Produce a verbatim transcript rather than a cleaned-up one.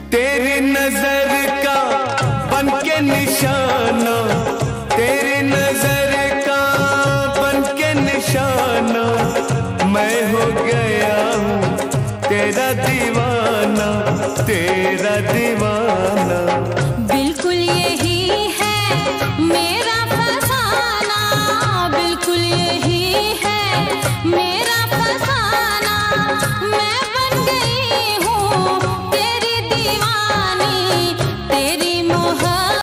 तेरी नजर का बन के निशाना, तेरी नजर का बन के निशाना, मैं हो गया हूँ तेरा दीवाना।